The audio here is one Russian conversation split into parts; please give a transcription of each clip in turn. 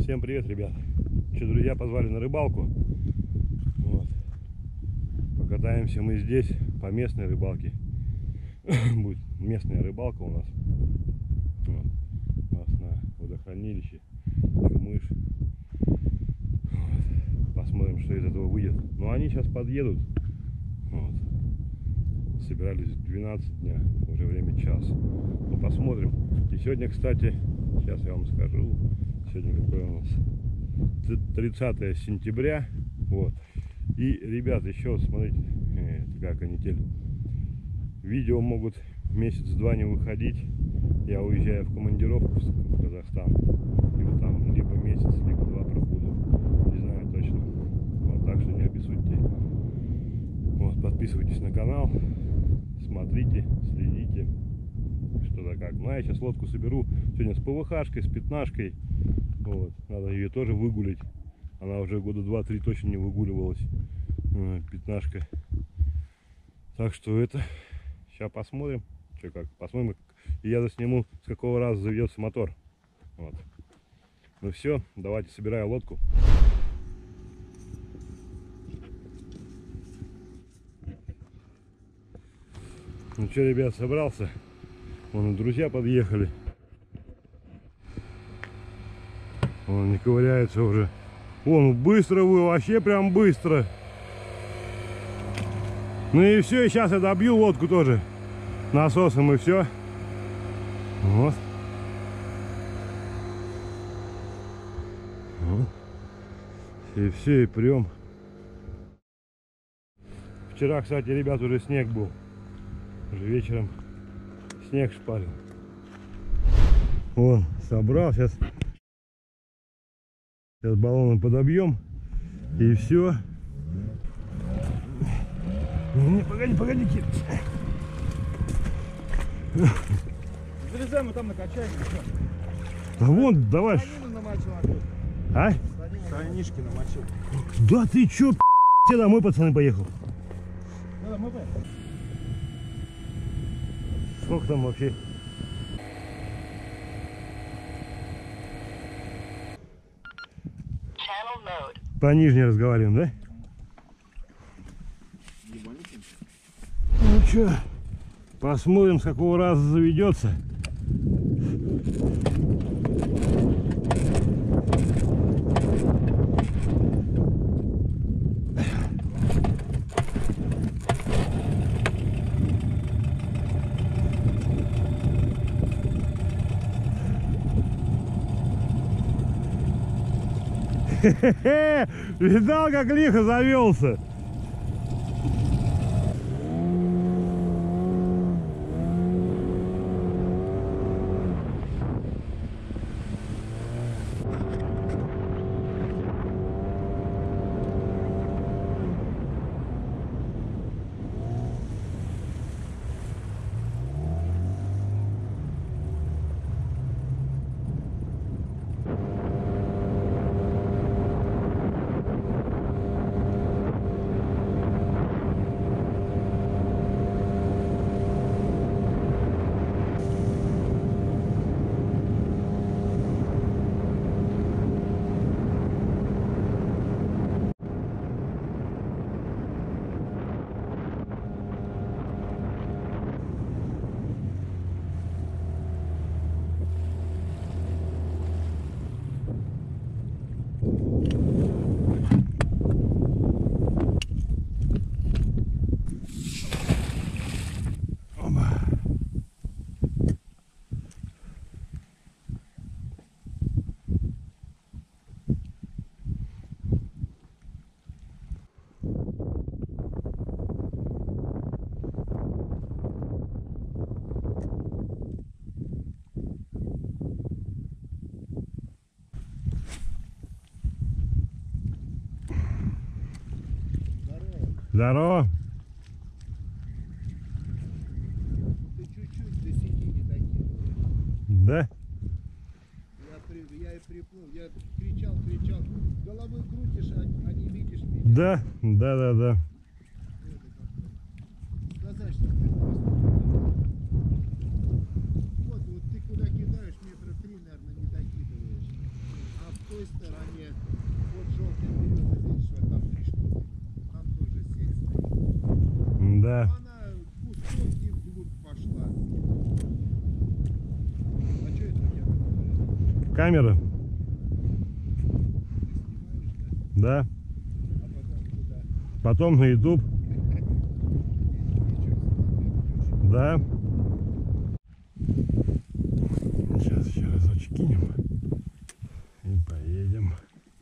Всем привет, ребят. Друзья позвали на рыбалку. Вот. Покатаемся мы здесь по местной рыбалке. Будет местная рыбалка у нас. Вот. У нас на водохранилище Чумыш. Вот. Посмотрим, что из этого выйдет. Но они сейчас подъедут. Вот. Собирались 12 дня, уже время час. Ну, посмотрим. И сегодня, кстати, сейчас я вам скажу, сегодня какой у нас 30 сентября. Вот. И, ребят, еще смотрите, такая канитель. Видео могут месяц-два не выходить. Я уезжаю в командировку в Казахстан. И вот там либо месяц, либо два пробуду. Не знаю точно. Вот, так что не обессудьте. Вот, подписывайтесь на канал. Смотрите, следите, что да как. Ну, я сейчас лодку соберу сегодня с ПВХ-шкой, с пятнашкой. Вот. Надо ее тоже выгулить. Она уже года 2-3 точно не выгуливалась. Пятнашка. Так что это... Сейчас посмотрим. Что как. Посмотрим. И я засниму, с какого раза заведется мотор. Вот. Ну все, давайте собираю лодку. Ну что, ребят, собрался. Вон и друзья подъехали. Он не ковыряется уже. Вон, быстро вы, вообще прям быстро. Ну и все, сейчас я добью лодку тоже насосом, и все. Вот. Вот. И все, и прям. Вчера, кстати, ребят, уже снег был. Уже вечером снег шпалил. Вон, собрал. Сейчас баллоны подобьем. И все. Не, погодите. Залезаем, мы там накачаем. А вон, давай. А? Штанишки намочил. Да ты чё, я домой, пацаны, поехал. Да, мы поехали. Сколько там вообще? По нижней разговариваем, да? Ну чё, посмотрим, с какого раза заведется. Хе-хе-хе! Видал, как лихо завелся? Здорово. Ты чуть-чуть до сиденья такие. Да? Я и приплыл, я кричал. Головой крутишь, а не видишь меня. Да. Сказать, что ты просто... Вот ты куда кидаешь, метра 3, наверное, не докидываешь. А той стороне, вот желтый береза, видишь, вот там 3 штуки. Там тоже сеть стоит. Да. Она густой и вглубь пошла. А что это у тебя такое? Камера. Ты снимаешь, да? Да. А потом куда? Потом на YouTube. Вечер смотрим. Да. Сейчас еще разочек кинем. И поедем.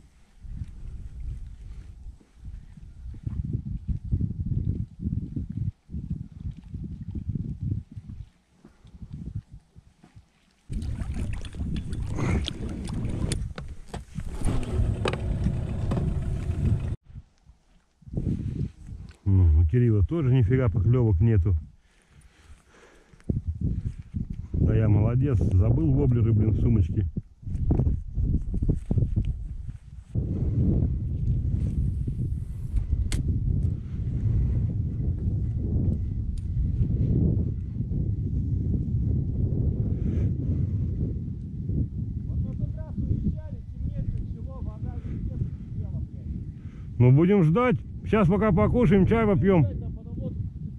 У Кирилла тоже нифига поклевок нету. Да я молодец, забыл воблеры, блин, в сумочке. Вот на тот раз уезжали, темнеет, село, вода везде закипела, блядь. Ну будем ждать. Сейчас пока покушаем, чай попьем. Там потом водку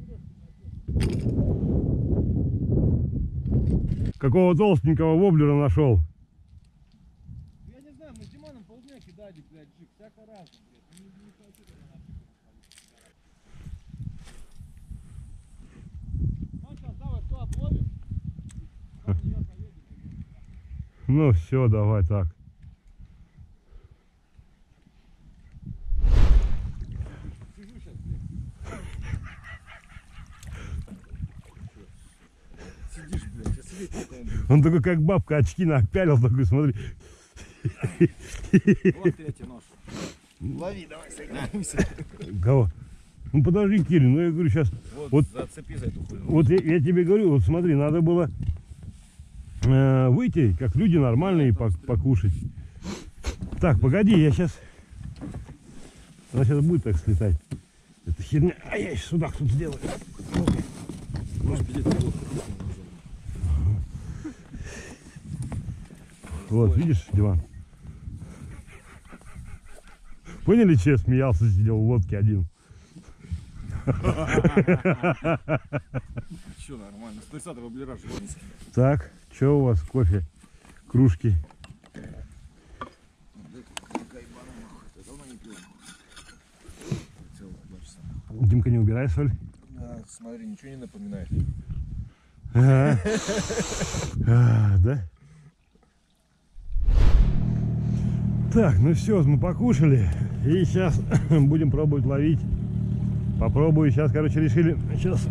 Какого толстенького воблера нашел? я не знаю, мы с Диманом полдня кидали, блядь, жик, всяко разно, блядь. Ну, не хочу тогда нахуй. Ну, сейчас давай, кто отловит? Там на неё заедем. Ну все, давай так. Сижу сейчас, блядь. Сидишь, блядь, а сидеть не Он такой, как бабка, очки напялил, такой, смотри. Вот третий нож. Лови, давай, сыграемся. Кого? Ну подожди, Кирин, ну я говорю сейчас. Вот, зацепи за эту хуйню. вот я тебе говорю, вот смотри, надо было выйти, как люди нормальные, покушать. Так, погоди, я сейчас. Она сейчас будет так слетать. Это херня. А я сейчас сюда тут сделаю. Вот, видишь, диван. Поняли, че я смеялся, сидел в лодке один. Че, нормально. 130 воблера жванский. Так, что у вас, кофе, кружки? Давно не пил. Целых 2 часа. Димка, не убирай соль. Да, смотри, ничего не напоминает. Ага. Да? Так, ну все, мы покушали. И сейчас будем пробовать ловить. Попробую. Сейчас, короче, решили. Сейчас.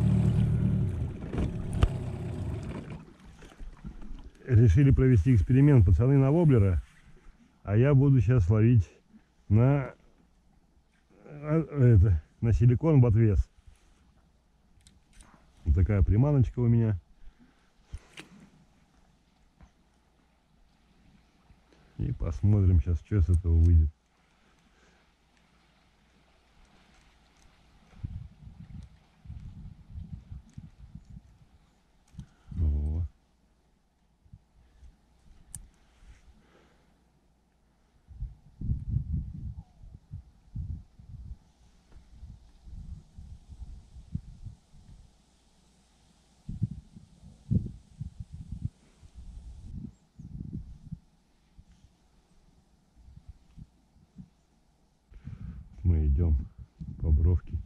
Решили провести эксперимент. Пацаны на воблера. А я буду сейчас ловить на на силикон в отвес. Вот такая приманочка у меня. И посмотрим сейчас, что с этого выйдет. О. Мы идем по бровке,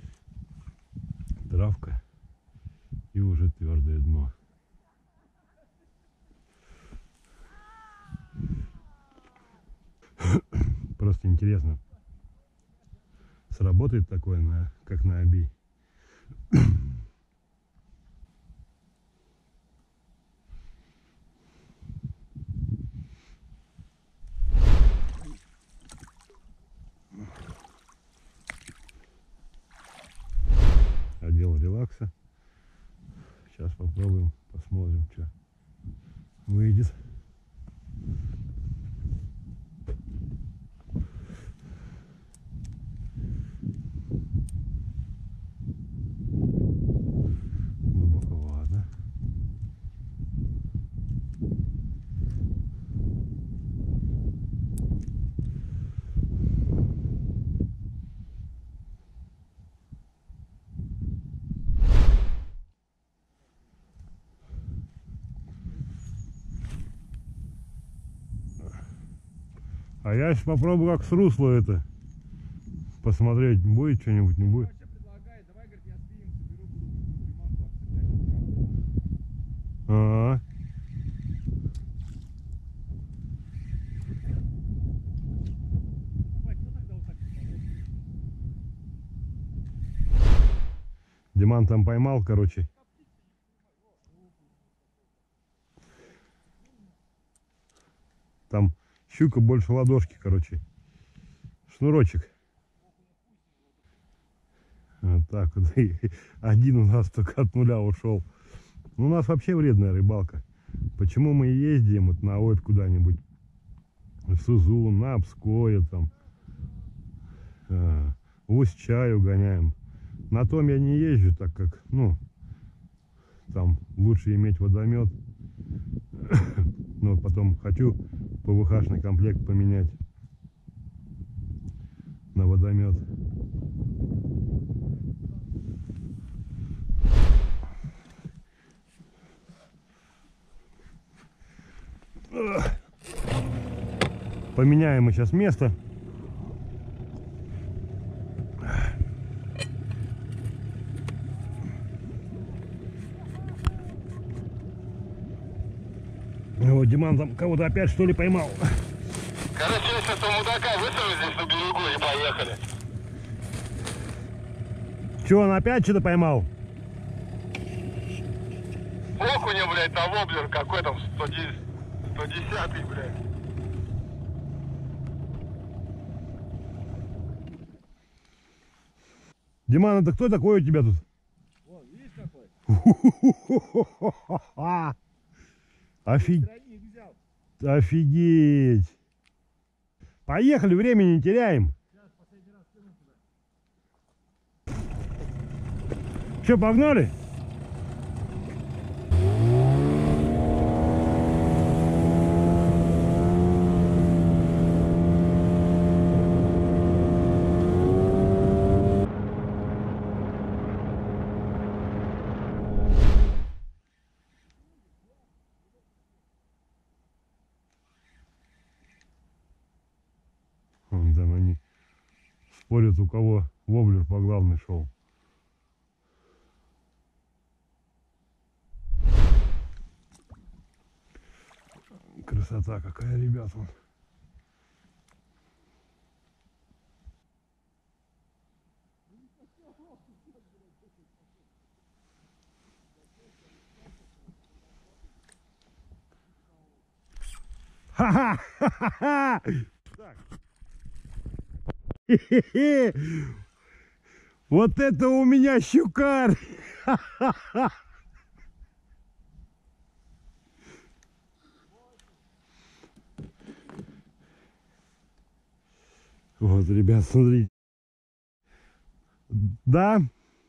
травка и уже твердое дно. Просто интересно, сработает такое как на оби. Отдел релакса. Сейчас попробуем, посмотрим, что выйдет. А я сейчас попробую как с русла это посмотреть, будет что-нибудь, не будет. Вообще предлагает, давай, говорит, я спиннинг соберу, буду приманку обцеплять. А-а. Бать, ну тогда вот так посмотреть. Диман там поймал, короче. Там щука больше ладошки, короче. Шнурочек. Вот так вот. Один у нас только от нуля ушел. Ну, у нас вообще вредная рыбалка. Почему мы ездим вот на ОЭД куда-нибудь? В Сузун, на Обское там. В Усть-Чаю гоняем. На том я не езжу, так как, ну, там лучше иметь водомет. Но потом хочу ПВХ-шный комплект поменять на водомет. Поменяем мы сейчас место. Вот Диман там кого-то опять что ли поймал. Короче, я сейчас у мудака высажу здесь на берегу и поехали. Че, он опять что-то поймал? Окуня, блядь, на воблер какой там 110-й, блядь. Диман, это кто такой у тебя тут? Вон, видишь какой? Офигеть. Взял. Офигеть. Поехали, времени не теряем. Сейчас последний раз кину туда. Че, погнали? Вон там они спорят, у кого воблер по главной шел. Красота какая, ребят. Вон. Ха-ха! Хе-хе-хе! Вот это у меня щукарь! Вот, ребят, смотрите. Да?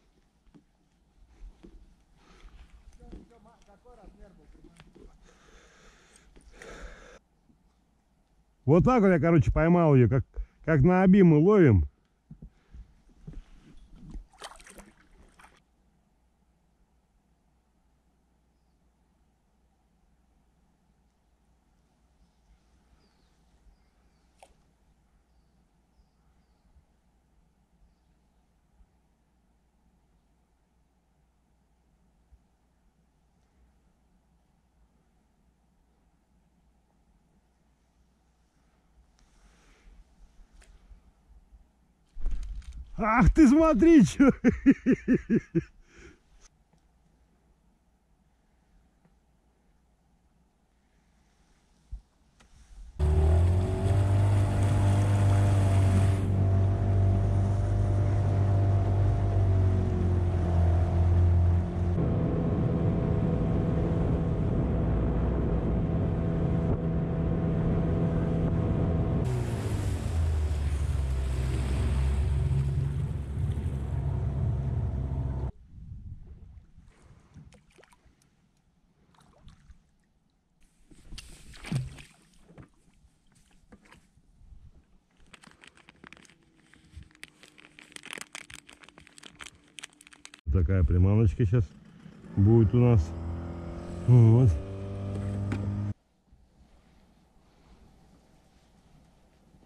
Вот так вот я, короче, поймал ее, как на оби мы ловим. Ах ты смотри, что! Такая приманочка сейчас будет у нас. Вот.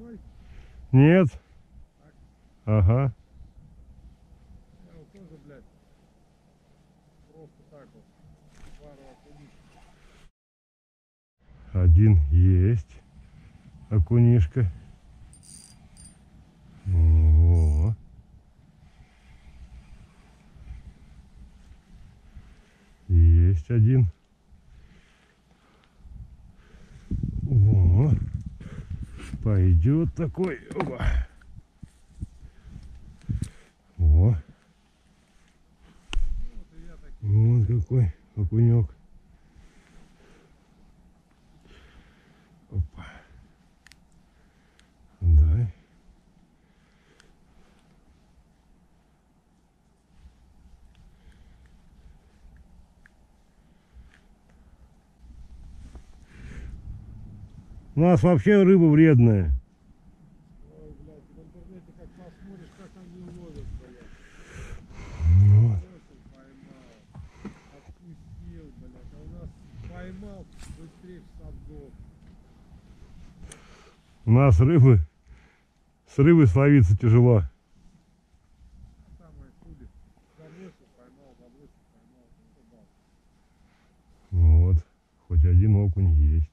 Одной? Нет. Ага. Я вот тоже, блядь, просто так вот пару окунись. Один есть. Окунишка. О. Есть один. О. Пойдет такой. Опа. О. Вот и я такие. Вот какой окунек. Опа. Дай. У нас вообще рыба вредная. Ой, блядь, в интернете как посмотришь, как они ловят, блядь. Вот. Бросил, поймал. Отпустил, блядь. А у нас поймал, быстрее в садок. У нас рыбы. С рыбой словиться тяжело. А самое худо. Забросил, поймал, забросил, поймал. Ну, рыбалка. Вот. Хоть один окунь есть.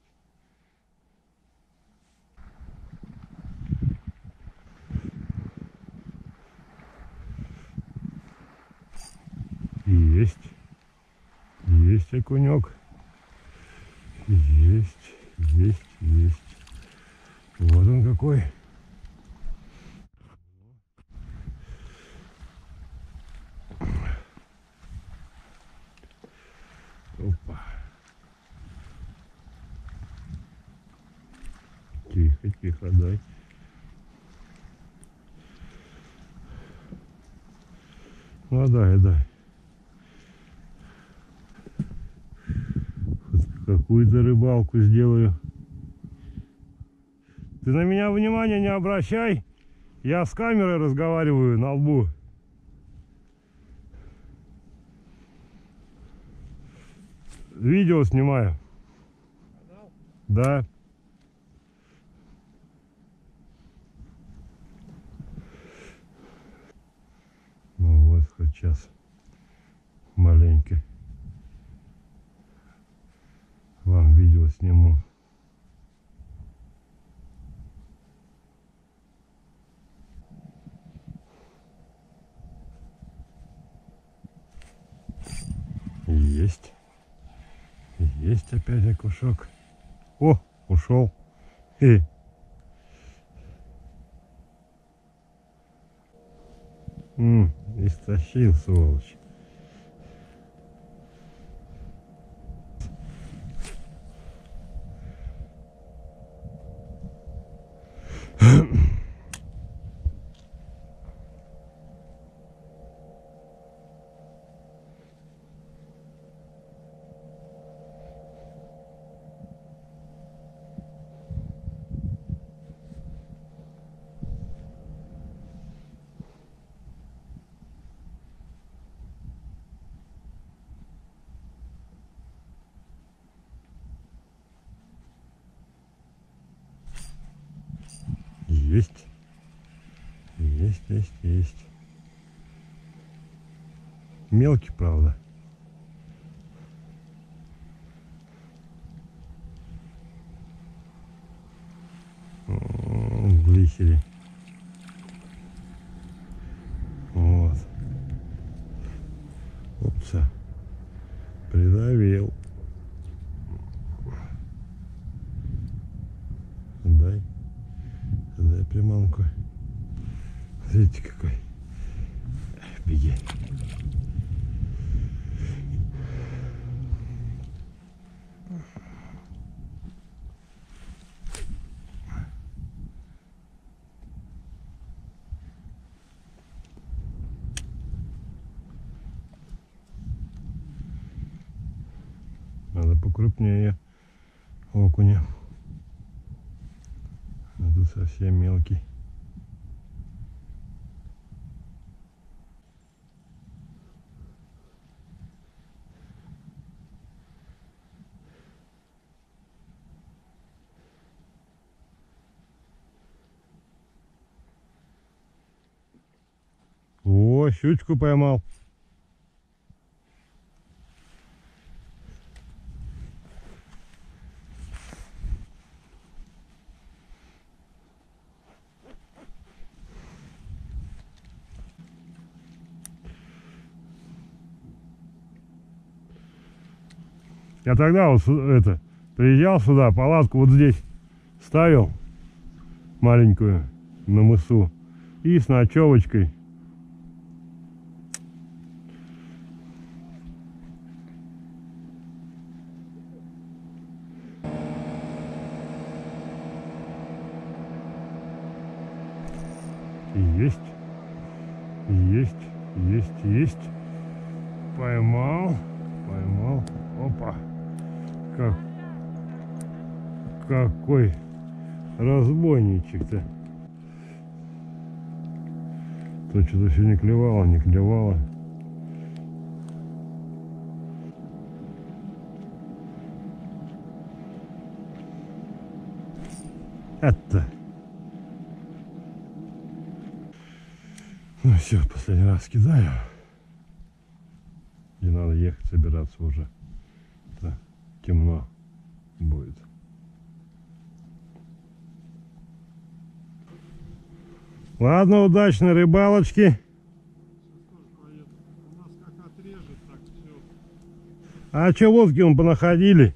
Есть. Есть окунек. Есть. Есть. Есть. Вот он какой. Опа. Тихо, тихо, дай. Ну дай, дай. Хоть какую-то рыбалку сделаю. Ты на меня внимания не обращай. Я с камерой разговариваю на лбу. Видео снимаю. Канал? Да. Ну вот, хоть сейчас маленько вам видео сниму. Есть. Есть опять окушок. О, ушел. Истощил, сволочь. Есть. Есть, есть, есть. Мелкий, правда. В глиссере. Вот. Опса. Придавил. Дай. Дай приманку. Смотрите какой. Беги. Надо покрупнее окуня. А тут совсем мелкий. О, щучку поймал. Я тогда вот приезжал сюда, палатку вот здесь ставил маленькую на мысу и с ночевочкой. Есть, есть. Поймал. Опа. Какой разбойничек-то. То что-то еще не клевало. Это. Ну все, последний раз кидаю. И надо ехать, собираться уже. Да, темно будет. Ладно, удачной рыбалочки. У нас как отрежет, так все. А че лодки он понаходили?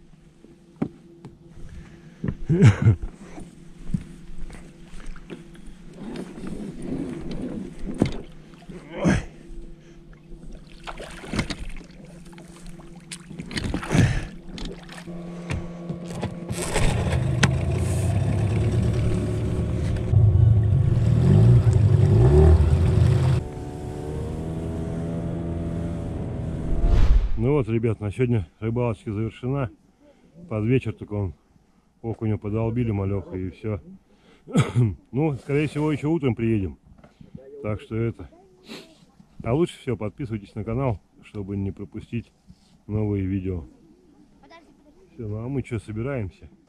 Ну вот, ребят, на сегодня рыбалочка завершена. Под вечер только он окуню подолбили малеха и все. Ну, скорее всего, еще утром приедем. Так что это. А лучше всего подписывайтесь на канал, чтобы не пропустить новые видео. Все, ну а мы что, собираемся?